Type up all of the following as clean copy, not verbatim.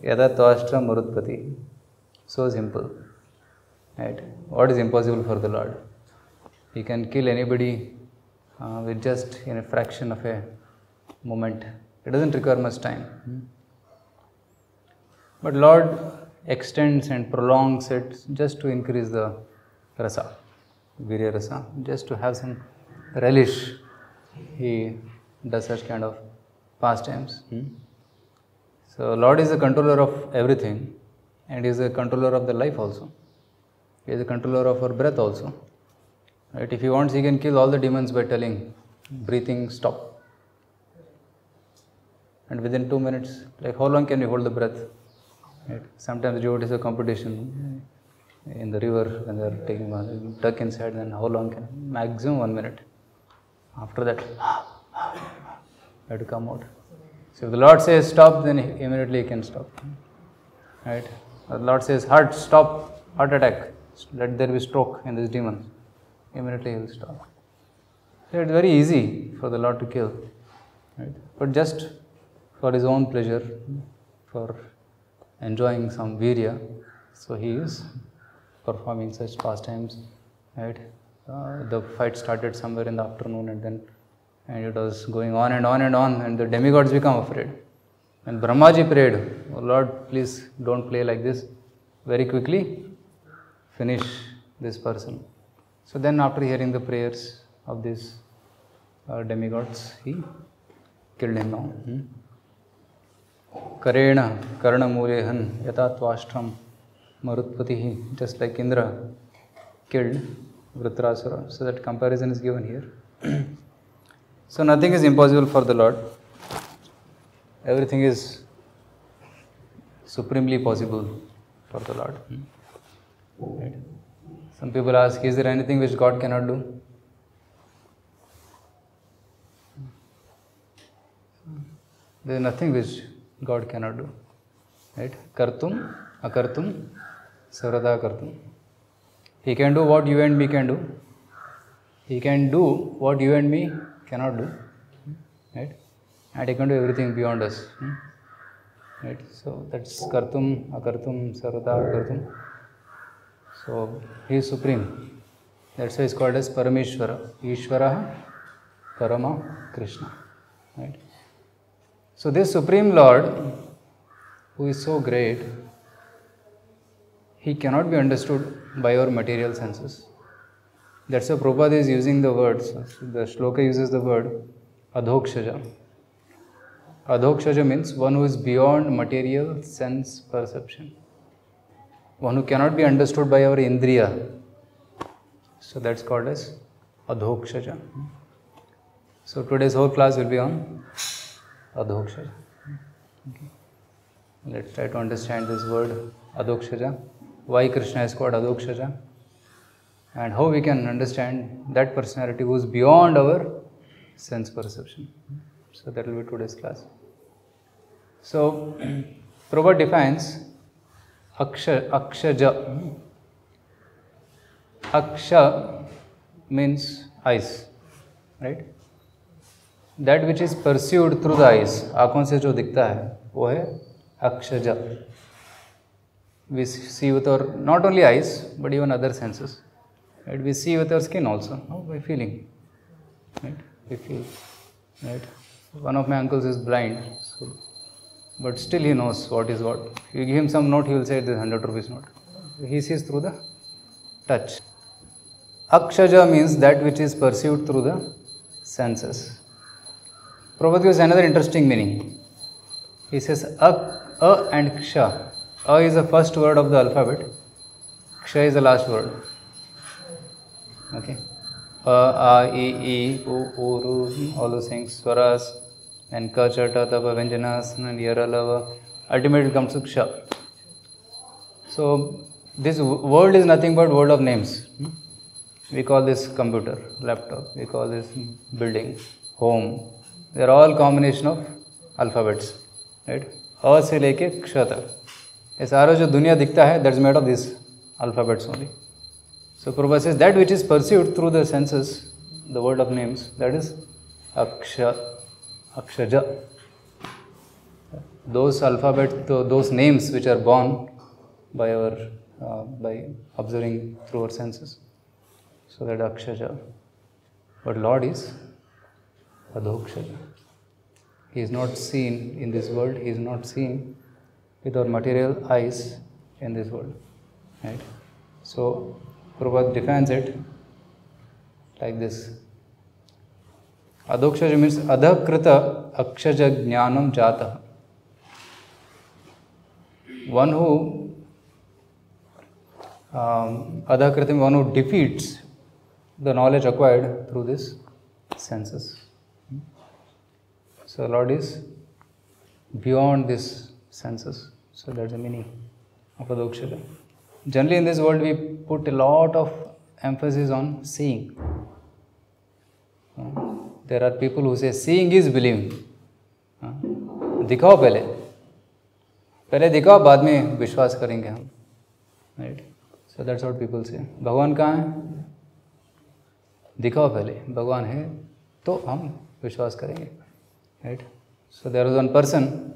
Yada Tvashtra Marutpati. So simple. Right? What is impossible for the Lord? He can kill anybody with just in a fraction of a moment. It doesn't require much time. But Lord extends and prolongs it just to increase the rasa, virya rasa, just to have some relish. He does such kind of pastimes. So Lord is the controller of everything, and He is the controller of the life also. He is the controller of our breath also. Right? If He wants, He can kill all the demons by telling, breathing, stop. And within 2 minutes, like how long can you hold the breath? Right? Sometimes devotees have competition in the river when they are taking one, duck inside, then how long can? Maximum 1 minute. After that, have to come out. So if the Lord says stop, then immediately He can stop. Right? If the Lord says heart, stop, heart attack, let there be stroke in this demon, immediately He will stop. So it's very easy for the Lord to kill. Right? But just for His own pleasure, for enjoying some virya, so He is performing such pastimes. Right? The fight started somewhere in the afternoon, and it was going on and on and on, and the demigods become afraid. And Brahmaji prayed, "Oh Lord, please don't play like this. Very quickly finish this person." So then after hearing the prayers of these demigods, He killed him now. Karena Karnamulehan Yata Tvashtram Marutpatihi, just like Indra killed Vritrasura. So that comparison is given here. So nothing is impossible for the Lord. Everything is supremely possible for the Lord. Right? Some people ask, is there anything which God cannot do? There is nothing which God cannot do. Right? Kartum, akartum, sarvada kartum. He can do what you and me can do. He can do what you and me cannot do. Right? And He can do everything beyond us. Right? So that's kartum, akartum, sarvada kartum. So He is supreme. That's why He is called as Parameshwara. Ishvara Parama Krishna. Right? So this Supreme Lord, who is so great, He cannot be understood by our material senses. That's why Prabhupada is using the words. The shloka uses the word adhokshaja. Adhokshaja means one who is beyond material sense perception. One who cannot be understood by our indriya. So that's called as adhokshaja. So today's whole class will be on adhokshaja. Okay. Let's try to understand this word adhokshaja. Why Krishna is called adhokshaja, and how we can understand that personality who is beyond our sense perception. So that will be today's class. So Prabhupada defines akshaja. Aksha means eyes, right? That which is perceived through the eyes, आँखों से जो दिखता है, वो है अक्षजा. We see with our not only eyes but even other senses. Right? We see with our skin also, by feeling. Right? We feel. Right? One of my uncles is blind, but still he knows what is what. If you give him some note, he will say this is 100 rupees note. He sees through the touch. Akshaja means that which is perceived through the senses. Prabhupada gives another interesting meaning. He says a and ksha. A is the first word of the alphabet. Ksha is the last word. Okay. A, I, U, Ru, all those things, swaras, and ka, cha, ta, ta, pa, vyanjanas, and yara, lava. Ultimately comes to ksha. So this world is nothing but world of names. We call this computer, laptop. We call this building, home. They are all combination of alphabets, right? A से लेके क्ष तक ये सारा जो दुनिया दिखता है, that's made of these alphabets only. So Prabhupada says that which is perceived through the senses, the world of names, that is akshaja. those alphabet, those names which are born by our by observing through our senses. So that Akshaja. But Lord is Adhokshaja. He is not seen in this world. He is not seen with our material eyes in this world. Right? So Prabhupada defines it like this. Adhokshaja means Adhakrita Akshaja Jnanam Jata. One who Adhakrita, one who defeats the knowledge acquired through this senses. So Lord is beyond these senses. So that's the meaning of Adhokshaja. Generally in this world we put a lot of emphasis on seeing. There are people who say seeing is believing. दिखाओ पहले दिखाओ बाद में विश्वास करेंगे हम. Right? So that's what people say. भगवान कहाँ है? दिखाओ पहले भगवान है तो हम विश्वास करेंगे. Right? So there was one person,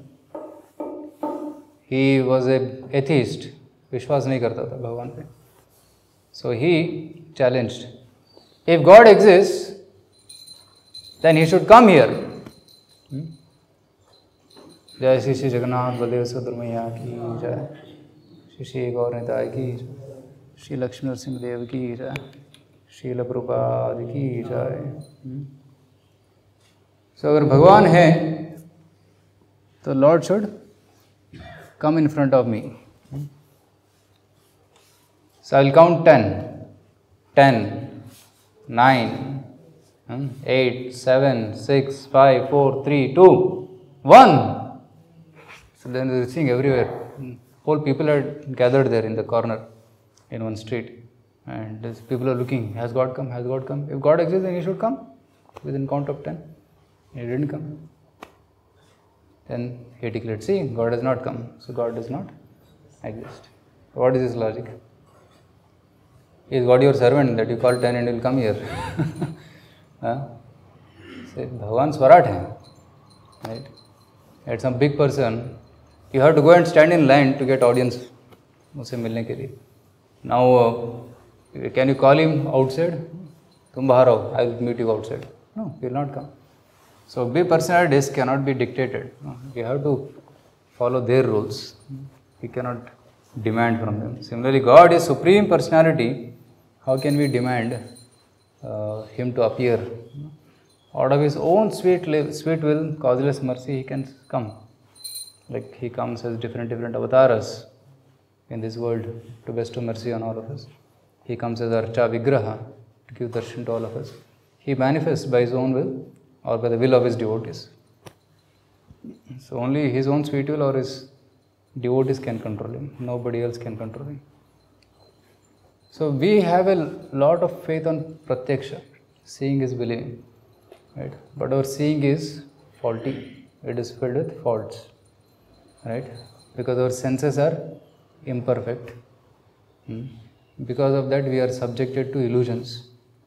he was a atheist, विश्वास नहीं करता था भगवान पे. So he challenged, if God exists, then he should come here. जय श्री श्री जगन्नाथ बलदेव सुब्रमण्या की जय, श्री श्री गौरनिताय की जय, श्री लक्ष्मी नरसिंह देव की जय, श्रील प्रभुपाद की जय. So अगर भगवान है तो Lord should come in front of me. So I will count 10, 10, 9, 8, 7, 6, 5, 4, 3, 2, 1. So then there is thing everywhere. Whole people are gathered there in the corner in one street. And people are looking, has God come? Has God come? If God exists, then he should come within count of 10. He didn't come. Then he declared, see, God has not come. So God does not exist. What is his logic? Is God your servant that you call 10 and he will come here? Say, Bhagavan Swarat hai. Right? At some big person, you have to go and stand in line to get audience. उसे मिलने के लिए. Now, can you call him outside? तुम बाहर आओ, I will meet you outside. No, he will not come. So, big personalities cannot be dictated. No, we have to follow their rules. We cannot demand from them. Similarly, God is supreme personality. How can we demand him to appear? Out of his own sweet will, causeless mercy, he can come. Like he comes as different avatars in this world to bestow mercy on all of us. He comes as Archa Vigraha to give darshan to all of us. He manifests by his own will or by the will of his devotees. So only his own sweet will or his devotees can control him. Nobody else can control him. So we have a lot of faith on Pratyaksha. Seeing is believing. Right? But our seeing is faulty. It is filled with faults. Right? Because our senses are imperfect. Because of that we are subjected to illusions.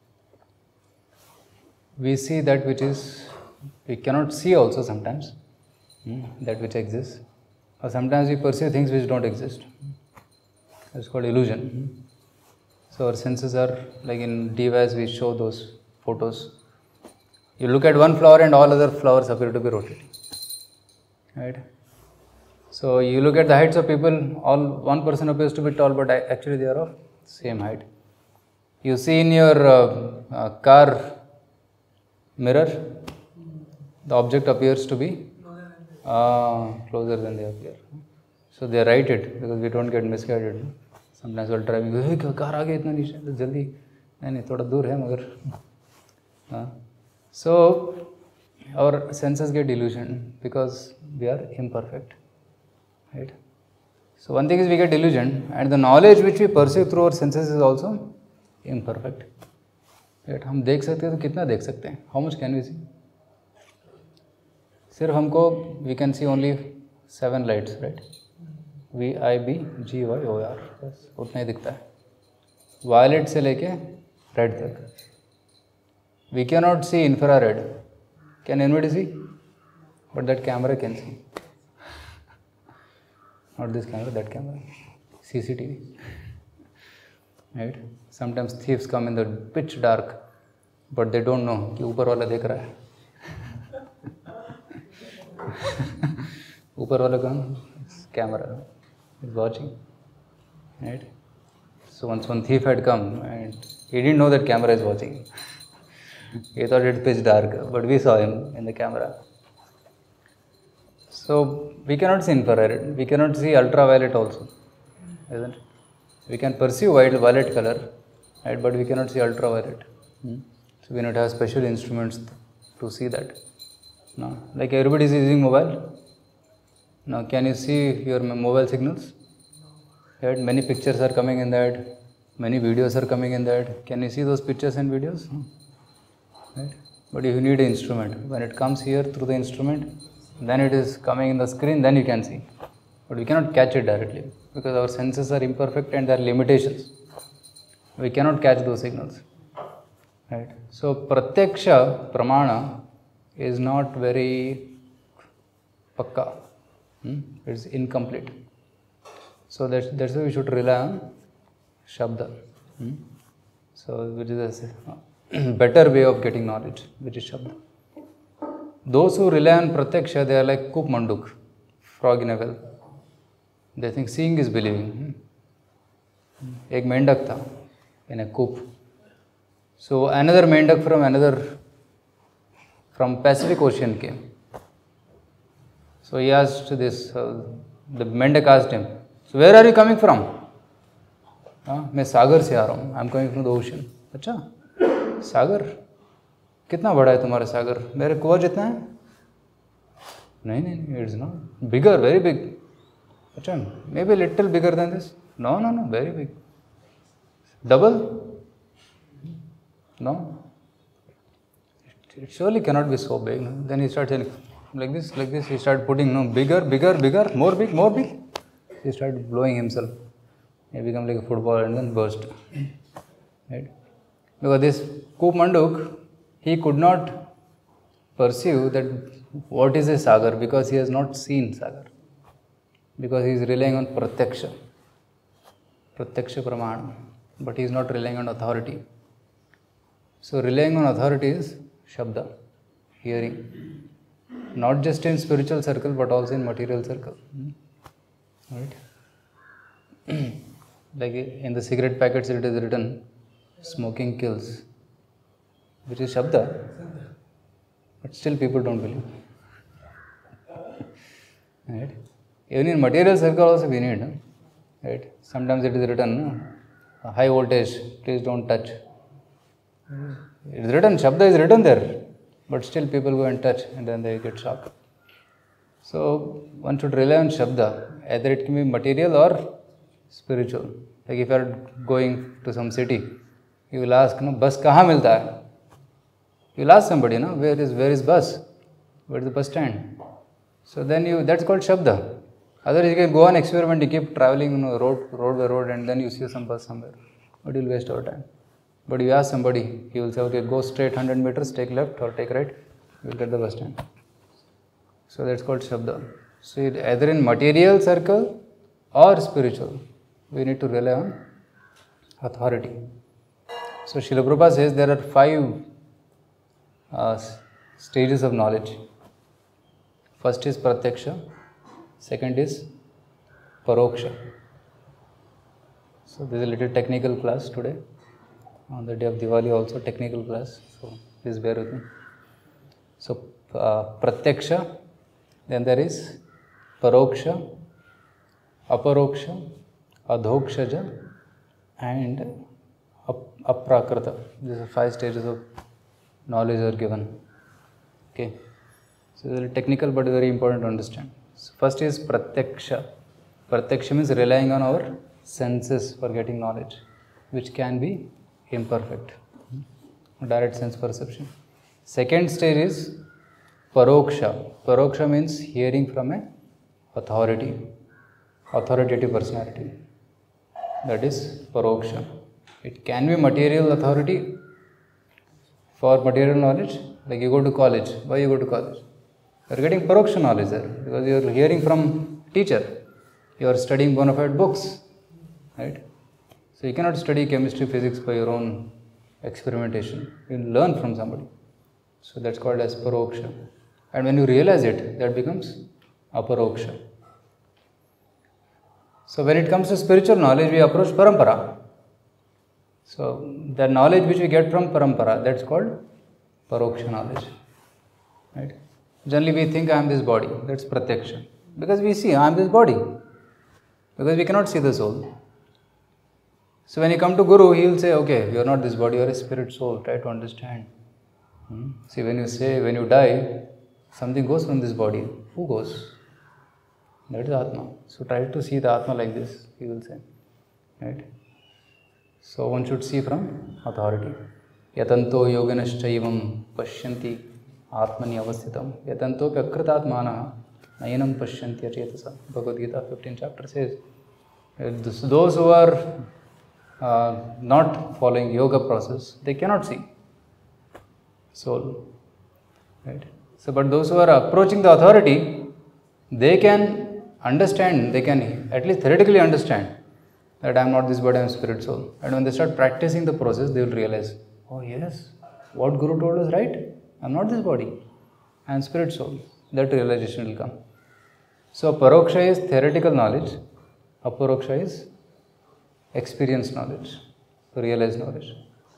We see that which is, we cannot see also sometimes, that which exists. Or sometimes we perceive things which don't exist. It's called illusion. So our senses are, like in device we show those photos. You look at one flower and all other flowers appear to be rotating. Right? So you look at the heights of people, one person appears to be tall, but actually they are of same height. You see in your car mirror, the object appears to be closer than they appear. So they write it because we don't get misguided. Sometimes while driving, hey, car आ गई इतना नीचे, तो जल्दी नहीं थोड़ा दूर है मगर. So our senses get delusioned because we are imperfect. Right? So one thing is we get delusion, and the knowledge which we perceive through our senses is also imperfect. Right? हम देख सकते हैं तो कितना देख सकते हैं? How much can we see? सिर्फ हमको we can see only 7 lights, right? V I B G Y O R, बस उतना ही दिखता है. Violet से लेके red तक. We cannot see infrared. Can anybody see? But that camera can see. not this camera, that camera, CCTV. Right? Sometimes thieves come in the pitch dark, but they don't know कि ऊपर वाला देख रहा है. ऊपर वाला कौन? Camera is watching. Right? So once one thief had come and he didn't know that camera is watching. He thought it's pitch dark, but we saw him in the camera. So we cannot see infrared, we cannot see ultraviolet also, isn't it? We can perceive violet color, right, but we cannot see ultraviolet. So we need to have special instruments to see that. No? Like everybody is using mobile. Now can you see your mobile signals? Right? Many pictures are coming in that, many videos are coming in that. Can you see those pictures and videos? Right? But you need an instrument. When it comes here through the instrument, then it is coming in the screen, then you can see. But we cannot catch it directly because our senses are imperfect and there are limitations. We cannot catch those signals. Right? So pratyaksha pramana is not very pakka. It's incomplete. So that's why we should rely on shabda. So which is a better way of getting knowledge, which is shabda. Those who rely on pratyaksha, they are like Koop Manduk, frog in a well. They think seeing is believing. एक मेंढक था in a coop. So another मेंढक from Pacific Ocean came. So he asked this, the मेंढक asked him, so where are you coming from? मैं सागर से आ रहा हूँ. I'm coming from the ocean. अच्छा, सागर? कितना बड़ा है तुम्हारा सागर? मेरे कुआं जितना है? नहीं, it's not. Bigger, very big. अच्छा, maybe little bigger than this? No, very big. Double? No. It surely cannot be so big. No? Then he started saying, like this, he started putting, bigger, more big. He started blowing himself. He became like a football and then burst. Right? Because this Koop Manduk, he could not perceive that what is a sagar because he has not seen sagar. Because he is relying on pratyaksha pramana, but he is not relying on authority. So relying on authority is shabda, hearing. Not just in spiritual circle, but also in material circle. Right? Like in the cigarette packets it is written, smoking kills, which is shabda, but still people don't believe. Right? Even in material circle also we need. Right? Sometimes it is written, high voltage, please don't touch. It is written, shabda is written there, but still people go and touch and then they get shocked. So one should rely on shabda, either it can be material or spiritual. Like if you are going to some city, you will ask, bus kahan milta hai? You will ask somebody, where is bus? Where is the bus stand? So then that's called shabda. Otherwise you can go on experiment, you keep traveling road by road and then you see some bus somewhere. But you will waste our time. But you ask somebody, he will say, okay, go straight 100 meters, take left or take right, you will get the bus stand. So that's called shabda. So either in material circle or spiritual, we need to rely on authority. So Srila Prabhupada says there are 5 stages of knowledge. First is pratyaksha, second is paroksha. So this is a little technical class today. On the day of Diwali also technical class, so please bear with me. So pratyaksha, then there is paroksha, aparoksha, adhokshaja and aprakrita. These are 5 stages of knowledge are given. Okay. So it's technical but very important to understand. So first is pratyaksha. Pratyaksha means relying on our senses for getting knowledge, which can be imperfect. Direct sense perception. Second stage is paroksha. Paroksha means hearing from an authoritative personality. That is paroksha. It can be material authority for material knowledge. Like you go to college. Why you go to college? You are getting paroksha knowledge there because you are hearing from teacher. You are studying bona fide books, right? So you cannot study chemistry, physics by your own experimentation. You learn from somebody. So that's called as paroksha. And when you realize it, that becomes aparoksha. So when it comes to spiritual knowledge, we approach parampara. So the knowledge which we get from parampara, that's called paroksha knowledge. Right? Generally we think I am this body, that's pratyaksha. Because we see I am this body. Because we cannot see the soul. So when you come to Guru, he will say, okay, you are not this body, you are a spirit soul, try to understand. See, when you die, something goes from this body. Who goes? That is Atma. So try to see the Atma like this, he will say. Right? So one should see from authority. Yatanto yoganashchaivam pashyanti atmani avasthitam. Yatanto pyakritatmana nayanam pashyanti achetasa. Bhagavad Gita 15th chapter says, those who are not following yoga process, they cannot see soul. Right? So, but those who are approaching the authority, they can understand, they can at least theoretically understand that I am not this body, I am spirit soul. And when they start practicing the process, they will realize, oh yes, what Guru told us, right? I am not this body, I am spirit soul. That realization will come. So, paroksha is theoretical knowledge, aparoksha is experience knowledge, realized knowledge.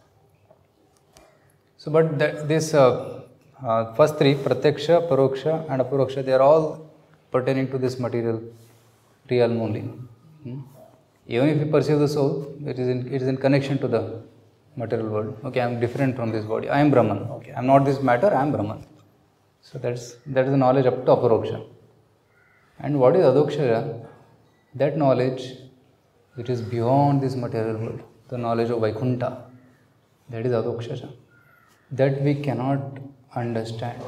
So, but this first three, pratyaksha, paroksha and aparoksha, they are all pertaining to this material realm only. Even if you perceive the soul, it is in connection to the material world. Okay, I am different from this body. I am Brahman. Okay, I am not this matter, I am Brahman. So that is the knowledge up to aparoksha. And what is adoksha? That knowledge which is beyond this material world, the knowledge of Vaikuntha, that is adoksha. That we cannot understand.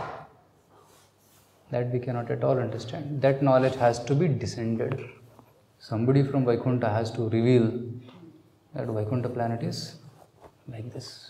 That we cannot at all understand. That knowledge has to be descended. Somebody from Vaikuntha has to reveal that Vaikuntha planet is like this.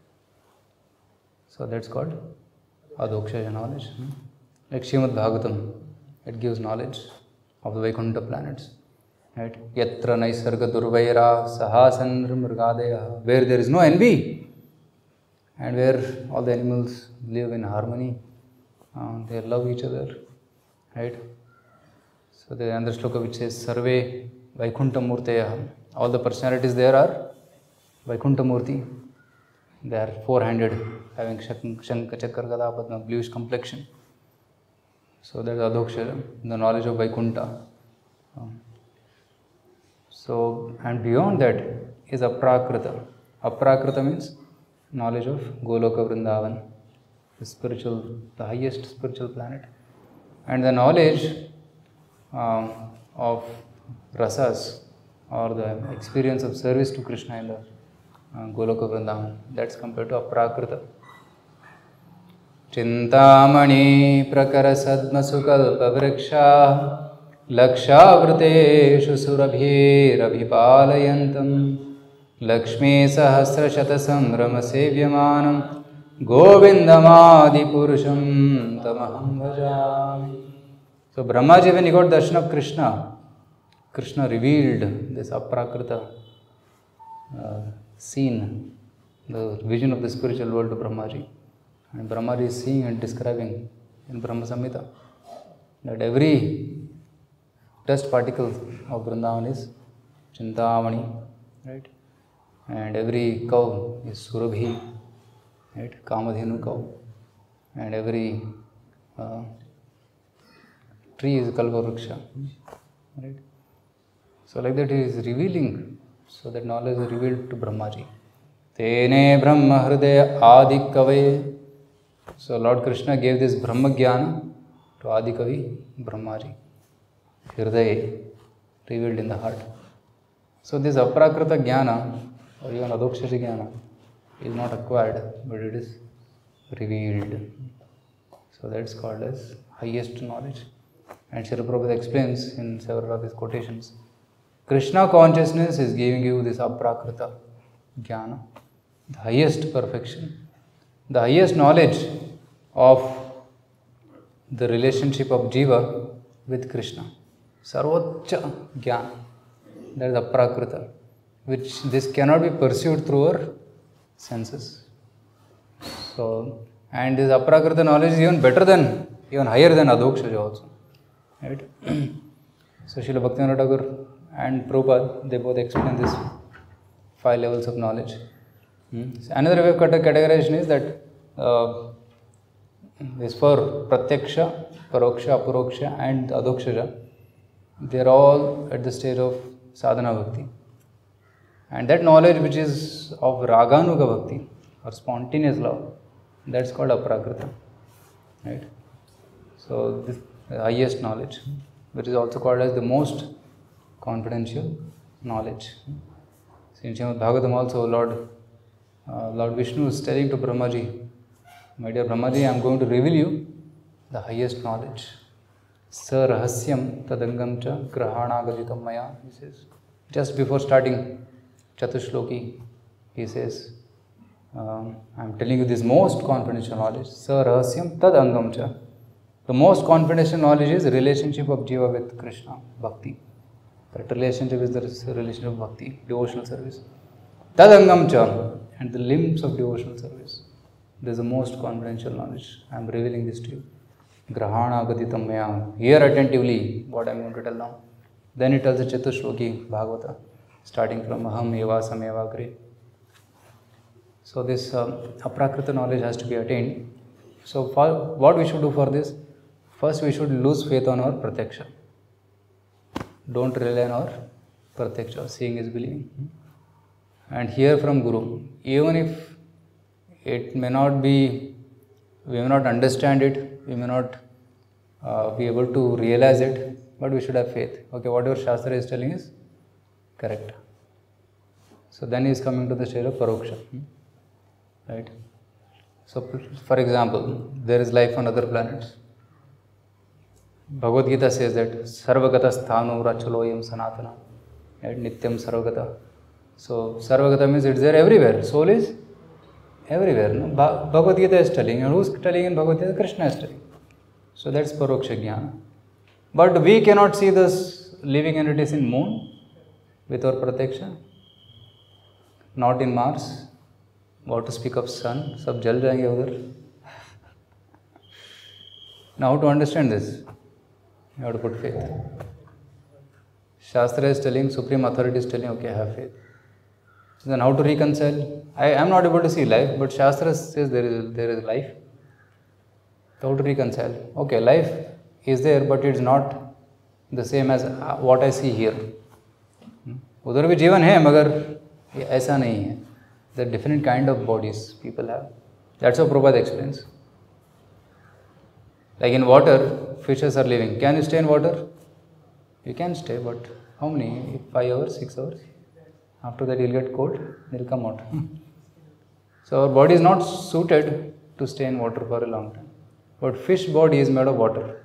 So that's called adoksha knowledge. Like Srimad Bhagavatam, it gives knowledge of the Vaikuntha planets. Right? Yatra naisarga durvaira sahasan mrigadaya, where there is no envy and where all the animals live in harmony, they love each other. Right? So there is another shloka which says Sarve Vaikuntha Murteya. All the personalities there are Vaikuntha Murti. They are four-handed, having Shankha, Chakra, Gada, Padma, bluish complexion. So that is adoksha, the knowledge of Vaikuntha. So, and beyond that is aprakrita. Aprakrita means knowledge of Goloka Vrindavan, the highest spiritual planet. And the knowledge of rasas, or the experience of service to Krishna in the Goloka Vrindavan, that's compared to aprakrita. Chintamani prakara sadma sukalpa vriksha lakshavruteshu surabhir abhipalayantam lakshmi sahasra shata samrama sevyamanam govindamadi purusham tamaham bhajami. So Brahmaji, when he got darshan of Krishna, Krishna revealed this aprakrita scene, the vision of the spiritual world to Brahmaji. And Brahmaji is seeing and describing in Brahma Samhita that every dust particle of Vrindavan is Chintamani, right? And every cow is Surabhi, right? Kamadhenu cow. And every tree is Kalpavriksha, right? So like that he is revealing, so that knowledge is revealed to Brahmaji. Tene Brahma Hridaya Adikave. So Lord Krishna gave this Brahma Jnana to Adikavi Brahmaji. Hridaya, revealed in the heart. So this aprakrita jnana, or even adoksha jnana, is not acquired, but it is revealed. So that's called as highest knowledge. And Srila Prabhupada explains in several of his quotations, Krishna consciousness is giving you this aprakrita jnana, the highest perfection, the highest knowledge of the relationship of Jiva with Krishna. Sarvocha Gyan, that is Aprakrita, which this cannot be pursued through our senses. So, and this Aprakrita knowledge is even better than, even higher than Adhokshaja also. Right? So, Srila Bhaktivinoda Thakur and Prabhupada, they both explain this 5 levels of knowledge. So another way of categorization is that this for Pratyaksha, Paroksha, Aparoksha and Adhokshaja, they are all at the stage of sadhana bhakti. And that knowledge which is of raganuga bhakti or spontaneous love, that's called Aprakrita. Right? So this the highest knowledge, which is also called as the most confidential knowledge. So in Srimad Bhagavatam also, Lord Vishnu is telling to Brahmaji, my dear Brahmaji, I am going to reveal you the highest knowledge. Sa rahasyam tadangam cha grahanagaditam maya, he says. Just before starting Chatushloki, he says, I am telling you this most confidential knowledge. Sa rahasyam tadangam cha. The most confidential knowledge is the relationship of Jiva with Krishna, bhakti. That relationship is the relationship of bhakti, devotional service. Tadangam cha, and the limbs of devotional service. This is the most confidential knowledge. I am revealing this to you. Grahana gaditam maya. Hear attentively what I am going to tell now. Then it tells the Chatushloki Bhagavata, starting from Aham eva sameva agre. So this Aprakrita knowledge has to be attained. So what we should do for this? First we should lose faith on our Pratyaksha. Don't rely on our Pratyaksha. Seeing is believing. And hear from Guru. Even if it may not be, we may not understand it, we may not be able to realize it, but we should have faith. Okay, whatever Shastra is telling is correct. So then he is coming to the stage of Paroksha. Right? So for example, there is life on other planets. Bhagavad Gita says that Sarvagata Sthano Rachaloyam Sanatana. Right? Nityam Sarvagata. So Sarvagata means it's there everywhere. Soul is everywhere. No? Bhagavad Gita is telling. And who is telling in Bhagavad Gita? Krishna is telling. So that's Paroksha Jnana. But we cannot see this living entities in moon with our Pratyaksha. Not in Mars. What to speak of sun? Sab jal jayenge udhar. Now to understand this, you have to put faith. Shastra is telling, supreme authority is telling, okay, have faith. Then how to reconcile? I am not able to see life, but Shastra says there is life. So how to reconcile? Okay, life is there, but it is not the same as what I see here. उधर भी जीवन है, मगर ऐसा नहीं है. There are different kind of bodies people have. That's how Prabhupada explains. Like in water, fishes are living. Can you stay in water? You can stay, but how many? 5 hours, 6 hours? After that you'll get cold, they'll come out. So our body is not suited to stay in water for a long time. But fish body is made of water.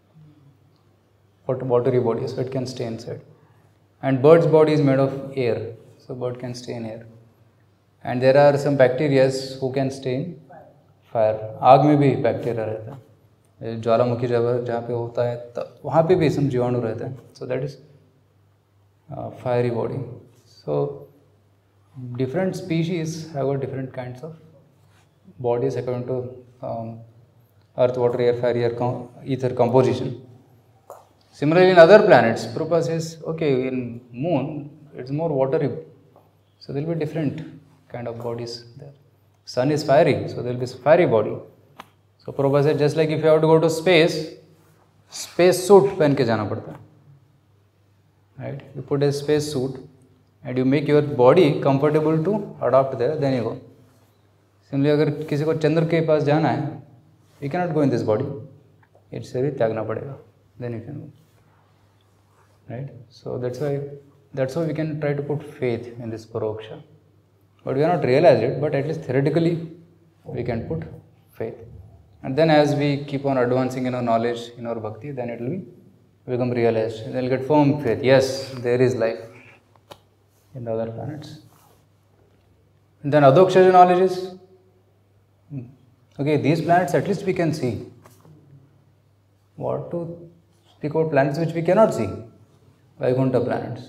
Watery body, so it can stay inside. And bird's body is made of air, so bird can stay in air. And there are some bacteria who can stay in fire. आग में भी bacteria रहता है. ज्वालामुखी जहाँ पे होता है वहाँ पे भी some जीवाणु रहते हैं. So that is fiery body. So different species have got different kinds of bodies according to earth, water, air, fire, ether composition. Similarly, in other planets, Prabhupada says, okay, in moon, it's more watery. So there will be different kind of bodies there. Sun is fiery, so there will be a fiery body. So Prabhupada said, just like if you have to go to space suit पहन के जाना पड़ता है. Right? You put a space suit and you make your body comfortable to adopt there, then you go. Similarly, अगर किसी को चंद्र के पास जाना है, you cannot go in this body. It's शरीर त्यागना पड़ेगा. Then you can go. Right? So that's why we can try to put faith in this Paroksha. But we have not realized it, but at least theoretically we can put faith. And then as we keep on advancing in our knowledge, in our bhakti, then it will become realized. Then we'll get firm faith. Yes, there is life in the other planets. And then Adhokshaja knowledge is, okay, these planets at least we can see. What to speak about planets which we cannot see, Vaikuntha planets.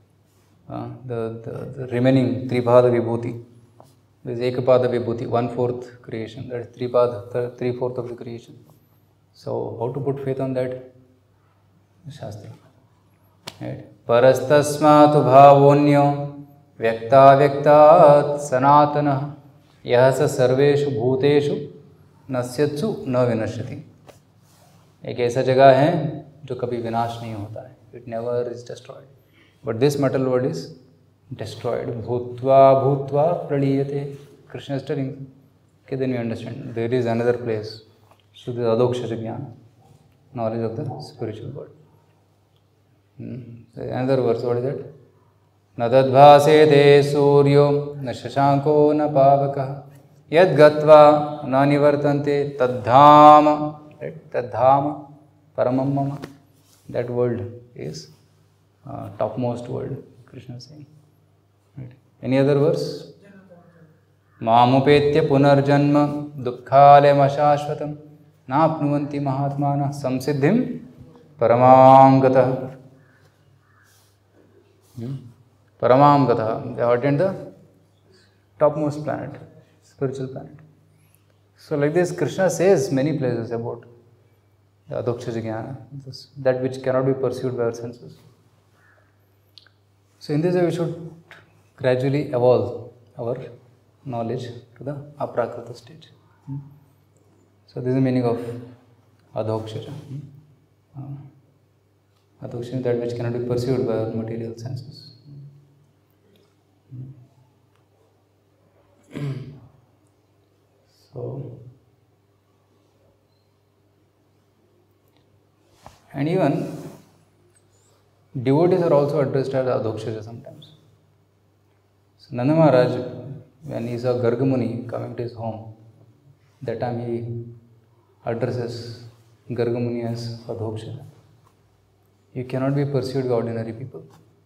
The remaining Tripada Vibhuti. There is Ekapada Vibhuti, 1/4 creation. That is Tripada, 3/4 of the creation. So, how to put faith on that? Shastra. Right? Parastasmatu bhavonyo vyakta vyaktat sanatana yahasa sarveshu bhuteshu nasyatsu na vinashyati. एक ऐसा जगह है जो कभी विनाश नहीं होता है. It never is destroyed. But this material world is destroyed. Bhutva bhutva praliyate. Krishna is telling. Okay, then we understand. There is another place. So the adoksha jnana, knowledge of the spiritual world. Another verse, what is that? Na tadbhasete suryo na shashanko na pavaka yad gatva na nivartante tadhama. Right? Tadhama paramam mama. That world is topmost world, Krishna is saying. Right. Any other verse? Mamupetya punarjanma dukkhalem ashashvatam napnuvanti mahatmana samsiddhim paramam gatah. Paramam gatah. They have attained the topmost planet, spiritual planet. So like this, Krishna says many places about the adoksha jnana, that which cannot be pursued by our senses. So in this way we should gradually evolve our knowledge to the aprakrita stage. So this is the meaning of adhoksha. Adhoksha is that which cannot be pursued by our material senses. So, and even devotees are also addressed as adhokshaja sometimes. So Nanda Maharaj, when he saw Garga Muni coming to his home, that time he addresses Garga Muni as adhokshaja. You cannot be pursued by ordinary people.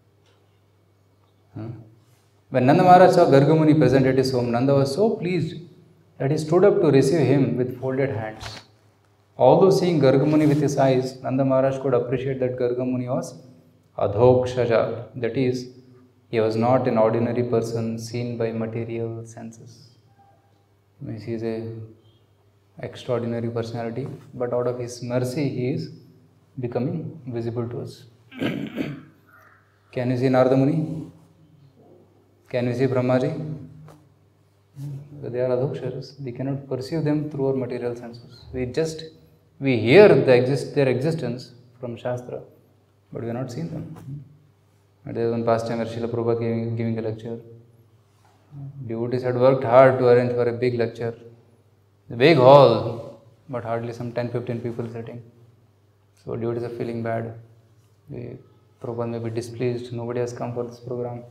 When Nanda Maharaj saw Garga Muni present at his home, Nanda was so pleased that he stood up to receive him with folded hands. Although seeing Garga Muni with his eyes, Nanda Maharaj could appreciate that Garga Muni was adhokshaja. That is, he was not an ordinary person seen by material senses. He is an extraordinary personality, but out of his mercy he is becoming visible to us. Can you see Narada Muni? Can you see Brahmaji? They are adhokshajas. We cannot perceive them through our material senses. We hear their existence from Shastra, but we have not seen them. There was one past time where Srila Prabhupada giving a lecture. Devotees had worked hard to arrange for a big lecture. A big hall, but hardly some 10-15 people sitting. So devotees are feeling bad. Prabhupada may be displeased. Nobody has come for this program.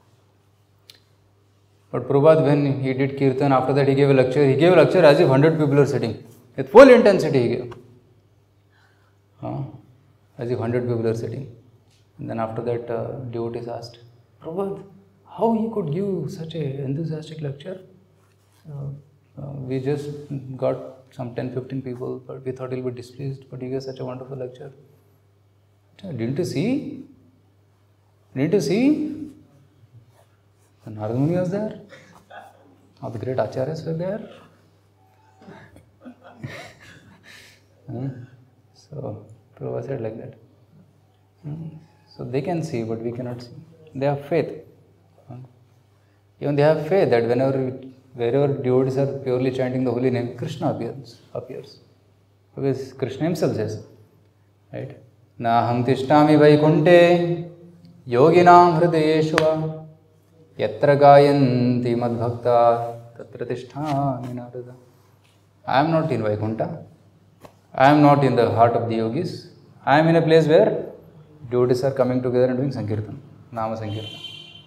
But Prabhupada, when he did Kirtan, after that he gave a lecture as if 100 people are sitting. With full intensity he gave. As if 100 people are sitting. And then after that, devotees asked, Prabhupada, how he could give such an enthusiastic lecture? We just got some 10-15 people, but we thought he'll be displeased, but he gave such a wonderful lecture. Didn't you see? Didn't you see? The Narada Muni was there. All the great acharyas were there. So, Prabhupada said like that. So they can see, but we cannot see. They have faith. Even they have faith that wherever devotees are purely chanting the holy name, Krishna appears. Because Krishna himself says, right? Naham tishtami vaikunte yoginam hridayeshu va yatra gayanti madbhakta tatra tishtami narada. I am not in Vaikuntha. I am not in the heart of the yogis. I am in a place where devotees are coming together and doing Sankirtan, Nama Sankirtan.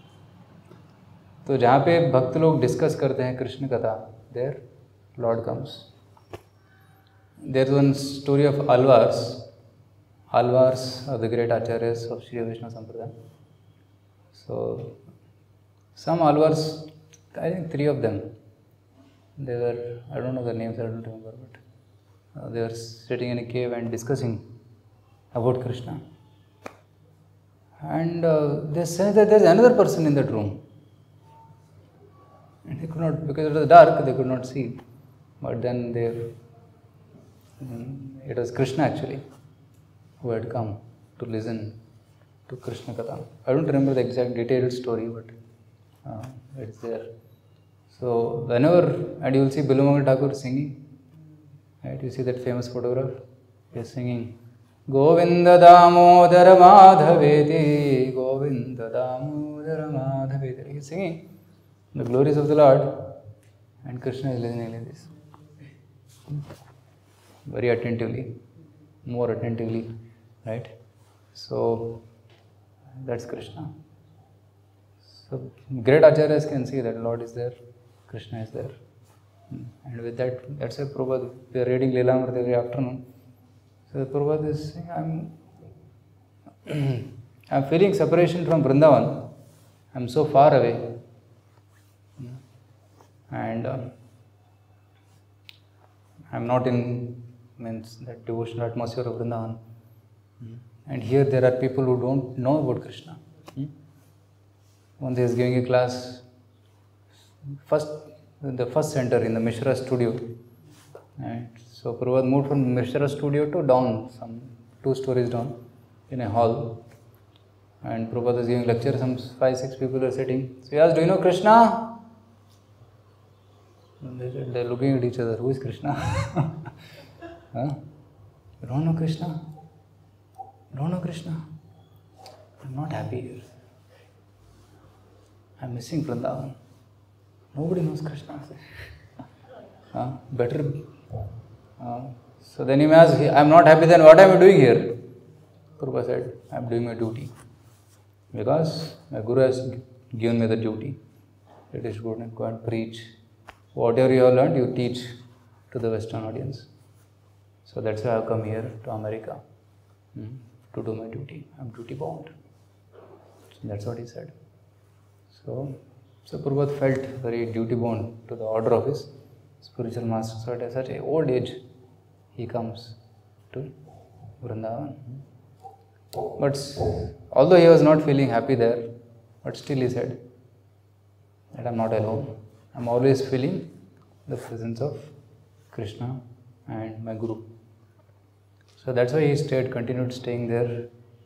तो जहाँ पे भक्त लोग discuss करते हैं कृष्ण कथा, there Lord comes. There is one story of Alvars. Alvars are the great acharyas of Sri Vaishnava Sampradaya. So, some Alvars, I think 3 of them, they were, I don't know their names, I don't remember, but they were sitting in a cave and discussing about Krishna. And they say that there is another person in that room. And they could not, because it was dark, they could not see. But then it was Krishna actually who had come to listen to Krishna Katha. I don't remember the exact detailed story, but it's there. So whenever, and you will see Bilumangal Thakur singing, right? You see that famous photograph? He is singing, Govinda Damodara Madhaveti, Govinda Damodara Madhaveti. He is singing the glories of the Lord, and Krishna is listening like this. Very attentively, more attentively, right? So that's Krishna. So great acharyas can see that Lord is there, Krishna is there. And with that, that's why Prabhupada, we are reading Leelamrita every afternoon. So Prabhupada is saying, I'm feeling separation from Vrindavan. I'm so far away. And I'm not in that devotional atmosphere of Vrindavan. And here there are people who don't know about Krishna. Once he is giving a class, the first center in the Mishra studio. And so Prabhupada moved from Mishra studio to down, some 2 stories down, in a hall. And Prabhupada is giving lecture, some 5-6 people are sitting. So he asked, do you know Krishna? And they're looking at each other, who is Krishna? Huh? You don't know Krishna? You don't know Krishna? I'm not happy here. I'm missing Vrindavan. Nobody knows Krishna. Better. So then he asked, I'm not happy, then what am I doing here? Prabhupada said, I'm doing my duty. Because my Guru has given me the duty. It is good and go and preach. Whatever you have learned, you teach to the Western audience. So that's why I have come here to America to do my duty. I'm duty bound. So that's what he said. So Prabhupada felt very duty bound to the order of his spiritual master. So at such an old age, he comes to Vrindavan. But although he was not feeling happy there, but still he said that I'm not alone. I'm always feeling the presence of Krishna and my Guru. So that's why he continued staying there.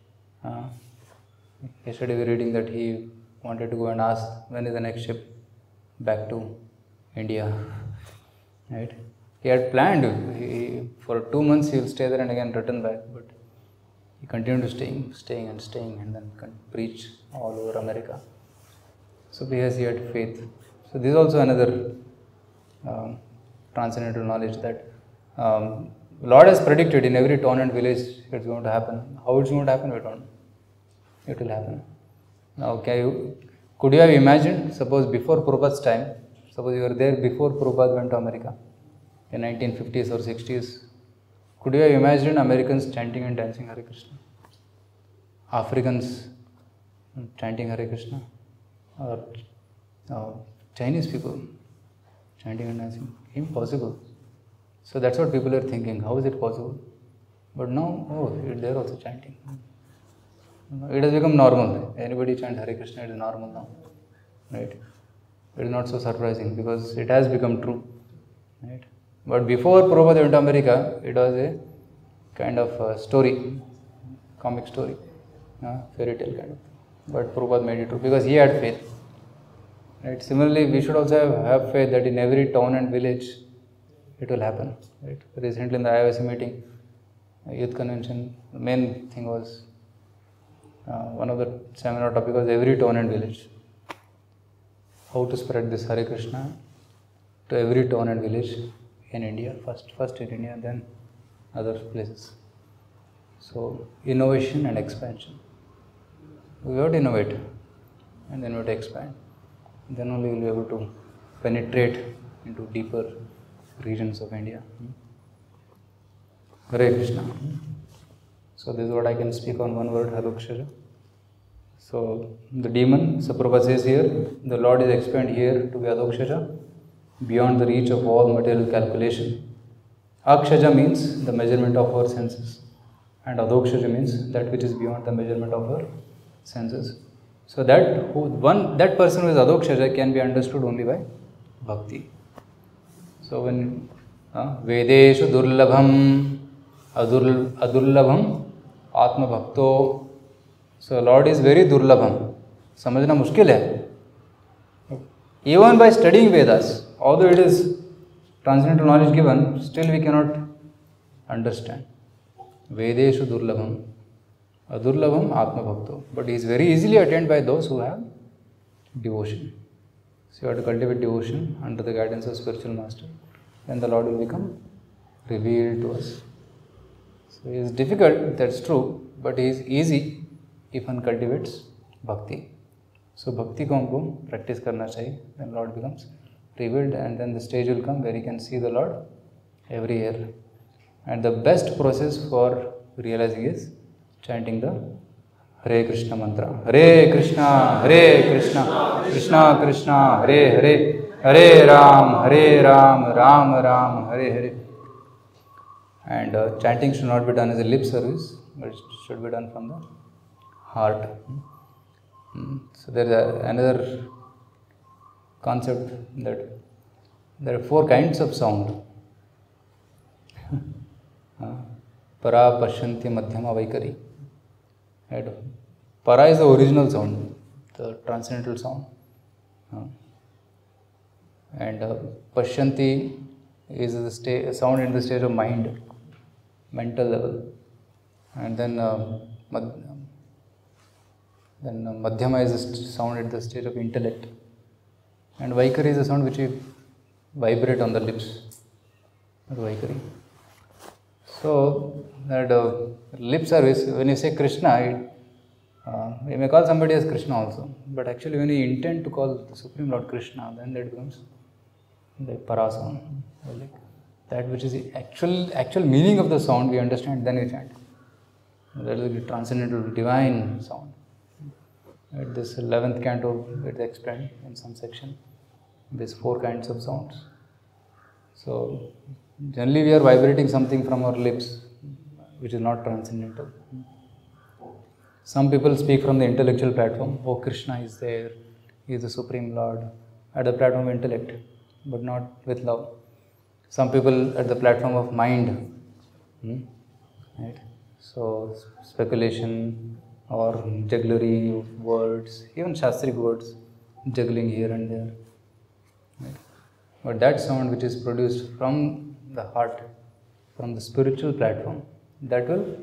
Yesterday we were reading that he wanted to go and ask when is the next ship back to India. Right? He had planned, for 2 months he will stay there and again return back, but he continued to staying and then preach all over America. So because he had faith. So this is also another transcendental knowledge that Lord has predicted in every town and village it's going to happen. How it's going to happen, we don't know. It will happen. Now, could you have imagined, suppose before Prabhupada's time, suppose you were there before Prabhupada went to America in 1950s or 60s, could you have imagined Americans chanting and dancing Hare Krishna? Africans chanting Hare Krishna? Or Chinese people chanting and dancing? Impossible. So that's what people are thinking. How is it possible? But now, they're also chanting. It has become normal. Anybody chant Hare Krishna, it is normal now. Right? It is not so surprising because it has become true. Right? But before Prabhupada went to America, it was a kind of a story, comic story, fairy tale kind of. But Prabhupada made it true because he had faith. Right? Similarly, we should also have faith that in every town and village, it will happen. Right? Recently in the IOC meeting, youth convention, the main thing was, one of the seminar topic was every town and village. How to spread this Hare Krishna to every town and village in India, first in India, then other places. So, innovation and expansion. We have to innovate and then we have to expand. Then only we will be able to penetrate into deeper regions of India. Hare Krishna. So this is what I can speak on one word, Harukshaja. So the demon, so Prabhupada says here, the Lord is explained here to be Adokshaja, beyond the reach of all material calculation. Akshaja means the measurement of our senses. and adokshaja means that which is beyond the measurement of our senses. So that person who is adokshaja can be understood only by bhakti. So when Vedeshu durlabham adurlabham atma bhakto. So Lord is very durlabham. समझना मुश्किल है. Even by studying Vedas, although it is transcendental knowledge given, still we cannot understand. Vedeshu durlabham adurlabham atma bhakto. But he is very easily attained by those who have devotion. So you have to cultivate devotion under the guidance of spiritual master. Then the Lord will become revealed to us. So it is difficult, that's true, but it is easy if one cultivates bhakti. So bhakti ko humko practice karna chahiye. Then Lord becomes revealed, and then the stage will come where you can see the Lord every year. And the best process for realizing is chanting the Hare Krishna mantra. Hare Krishna, Krishna Krishna, Hare Hare, Hare Ram, Ram Ram, Hare Hare. And chanting should not be done as a lip service, but it should be done from the heart. So there is another concept that there are 4 kinds of sound. Para, Pashyanti, Madhyama, Vaikari. Para is the original sound, the transcendental sound. And Pashyanti is the sound in the stage of mind, mental level. And then Madhyama is the sound at the stage of intellect. And Vaikari is the sound which we vibrate on the lips. Vaikari. So that lip service, when you say Krishna, you may call somebody as Krishna also. But actually when you intend to call the Supreme Lord Krishna, then that becomes the para sound. Like that which is the actual meaning of the sound we understand, then we chant. That is the transcendental divine sound. At this 11th canto, it is explained in some section, these 4 kinds of sounds. So generally we are vibrating something from our lips, which is not transcendental. Some people speak from the intellectual platform. Oh, Krishna is there, he is the Supreme Lord, at the platform of intellect, but not with love. Some people at the platform of mind. Right? So speculation or jugglery of words, even Shastric words, juggling here and there. Right? But that sound which is produced from the heart, from the spiritual platform, that will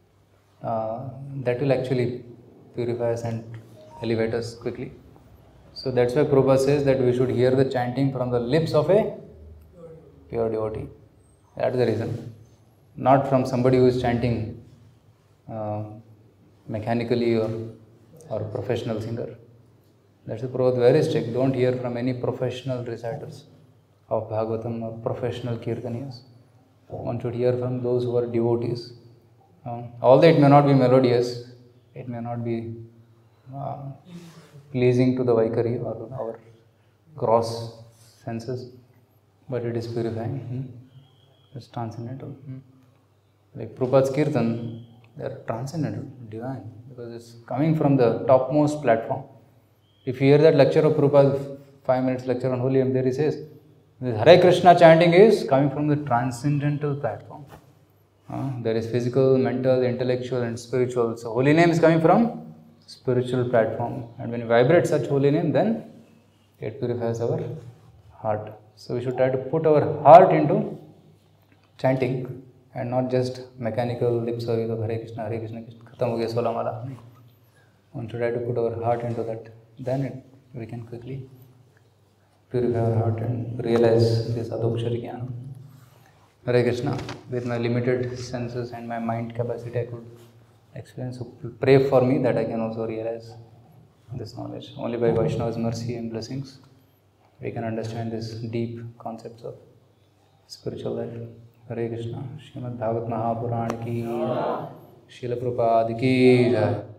actually purify us and elevate us quickly. So that's why Prabhupada says that we should hear the chanting from the lips of a pure devotee. That's the reason. Not from somebody who is chanting mechanically or professional singer. That's why Prabhupada very strict. Don't hear from any professional reciters of Bhagavatam or professional Kirtaniyas. One should hear from those who are devotees. Although it may not be melodious, it may not be pleasing to the Vaikari or our gross senses, but it is purifying. It's transcendental. Like Prabhupada's Kirtan, they are transcendental, divine, because it's coming from the topmost platform. If you hear that lecture of Prabhupada, 5 minutes lecture on holy name, there he says, this Hare Krishna chanting is coming from the transcendental platform. There is physical, mental, intellectual and spiritual. So holy name is coming from spiritual platform. And when you vibrate such holy name, then it purifies our heart. So we should try to put our heart into chanting and not just mechanical lip service of Hare Krishna, Krishna, Khatam ho gaya 16 mala. One should try to put our heart into that. Then we can quickly purify our heart and realize this Adokshari Jnana. Hare Krishna. With my limited senses and my mind capacity, I could experience. So pray for me that I can also realize this knowledge. Only by Vaishnava's mercy and blessings we can understand these deep concepts of spiritual life. Hare Krishna. Srimad Bhagavad Mahapurana ki, Srila Prabhupada ki jai.